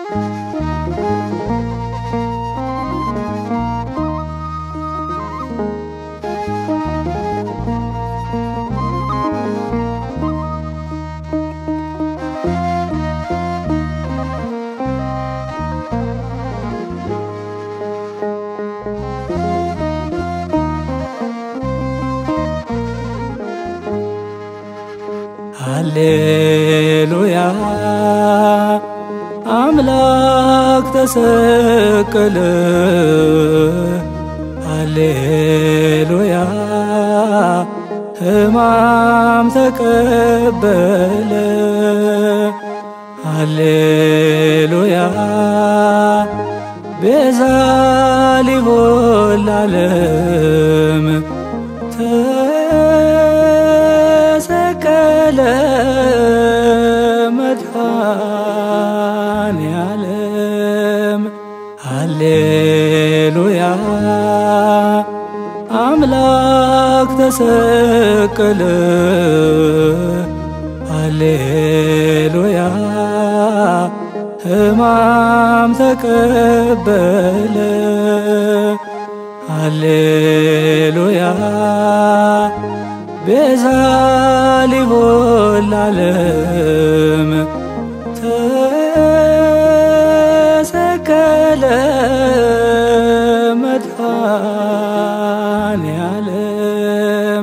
ሃሌሉያ አምላክ ተሰቀለ ሃሌሉያ ሕማም ተቀበለ ሃሌሉያ ቤዛ ሊሆን ለዓለም ተሰቀለ መድኃኔዓለም ሃሌሉያ አምላክ ተሰቀለ ሃሌሉያ ሕማም ተቀበለ ሃሌሉያ ቤዛ ሊሆን ለዓለም ተሰቀለ መድኃኔዓለም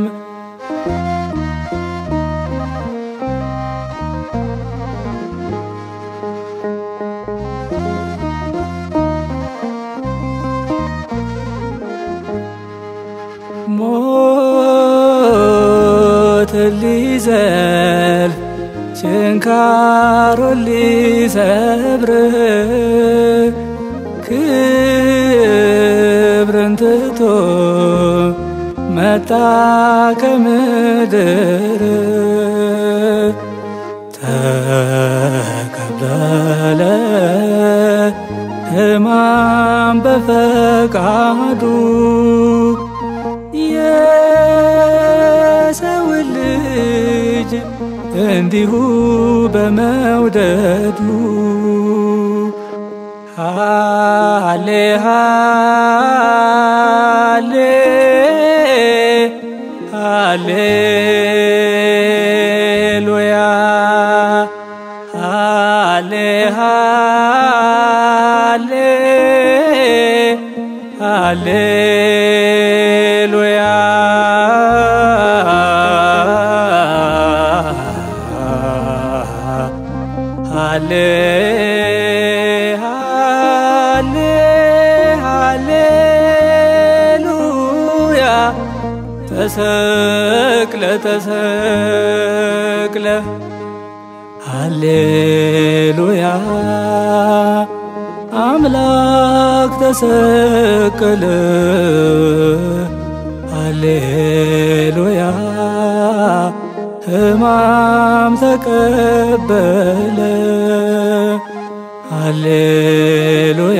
ሞትን ሊዘልፍ ችንካሩን ሊሰብር ክብርን ትቶ መጣ ከምድር ተቀበለ ሕማም በፈቃዱ የሰው ልጅ እንዲሁ በመውደዱ ሃሌ ሃሌ ሃሌሉያ ሃሌ ሃሌ ሃሌሉያ ሃሌ ሃሌ ሃሌሉያ ተሰቅለ ተሰቅለ ሃሌሉያ አምላክ ተሰቀለ ሃሌሉያ ሕማም ተቀበለ ሃሌሉያ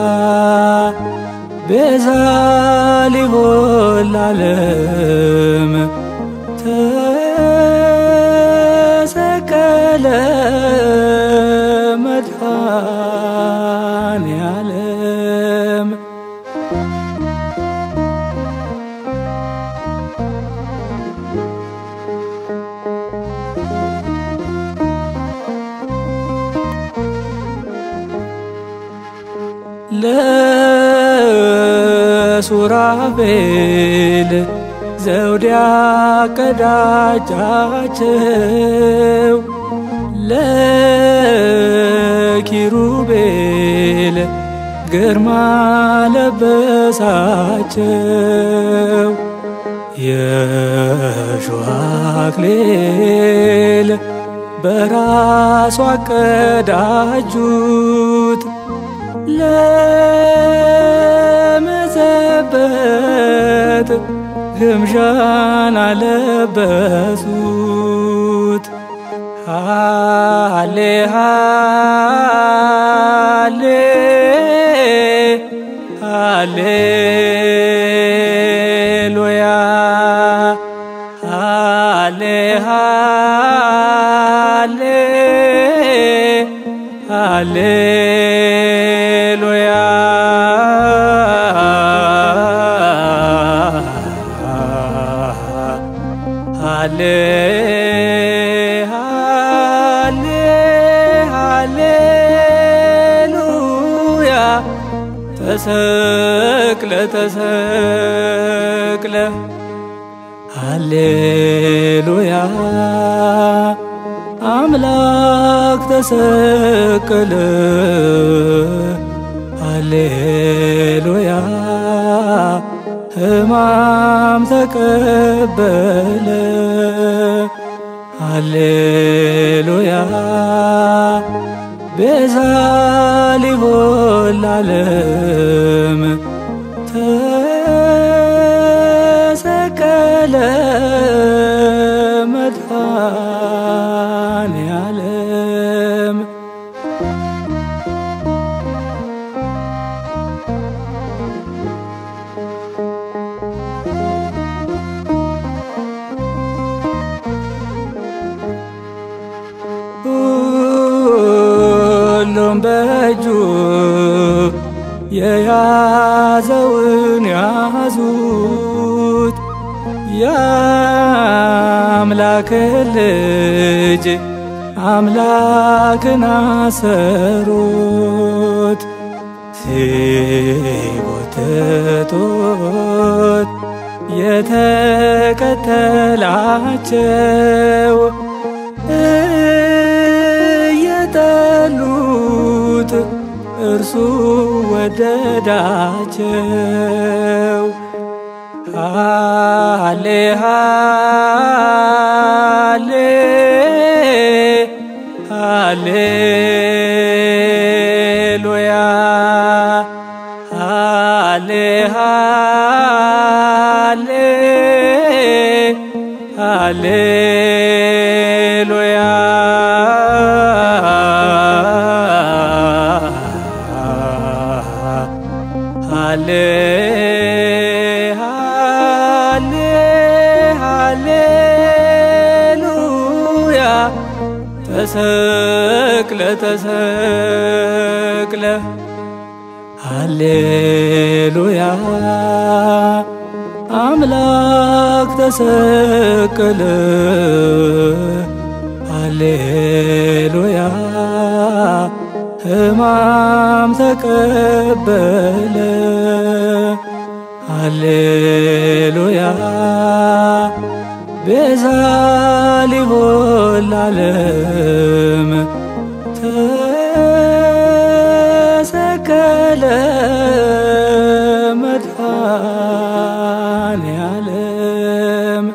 ቤዛ ሊሆን ለዓለም ተሰቀለ መድኃኔዓለም ለሱራፌል ዘውድ ያቀዳጃቸው ለኪሩቤል ግርማ ለበሳቸው የእሾህ አክሊል በራሱ አቀዳጁት ለመዘበት ግምዣን አለበሱት ሃሌ ሃሌ ሃሌሉያ ሃሌ ሃሌ ሃሌ ሃሌ ሃሌ ሃሌሉያ ተሰቅለ ተሰቅለ ሃሌሉያ አምላክ ተሰቀለ ሃሌሉያ ሕማም ተቀበለ ሃሌሉያ ቤዛ ሊሆን ለዓለም ተሰቀለ መድኃኔ ዓለም ሁሉም በእጁ የያዘውን ያዙት የአምላክን ልጅ አምላክን አሰሩት ሲጎትቱት የተከተላቸው እየጠሉት እርሱ ወደዳቸው። ሃሌ ሃሌ ሃሌሉያ ሃሌ ሃሌ ሃሌሉያ ሃሌ ሃሌ ሃሌሉያ ተሰቅለ ተሰቅለ ሃሌሉያ አምላክ ተሰቀለ ሃሌሉያ ሕማም ተቀበለ ሃሌሉያ ቤዛ ሊሆን ለዓለም ተሰቀለ መድኃኔ ዓለም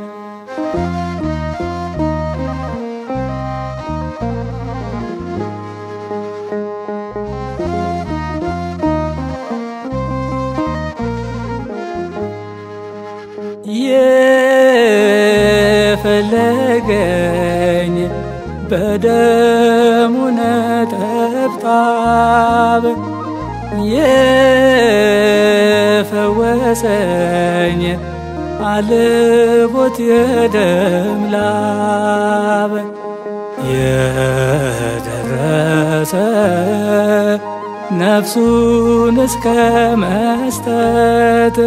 የፈለገኝ በደሙ ነጠብጣብ የፈወሰኝ አልቦት የደም ላብ የደረሰ ነፍሱን እስከ መስጠት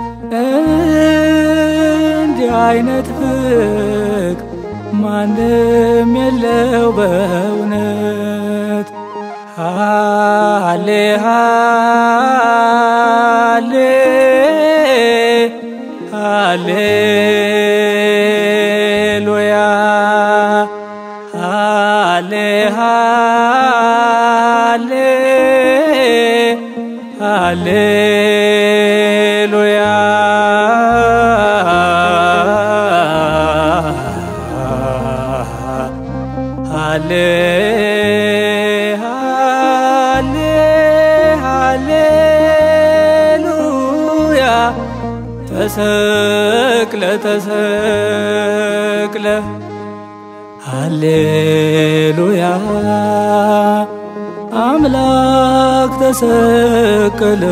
እንዲህ አይነት ፍቅር ማንም የለው በእውነት ሃሌ ሃሌ ሃሌሉያ ሃሌ ሃሌ ሃሌሉያ ሃሌ ሃሌ ሃሌሉያ ተሰቅለ ተሰቅለ ሃሌሉያ አምላክ ተሰቀለ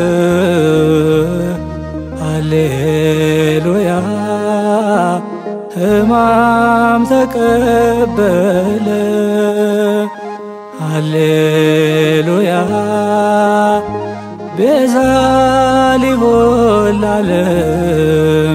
ሃሌሉያ ሕማም ተቀበለ ሃሌሉያ ቤዛ ሊሆን ለዓለም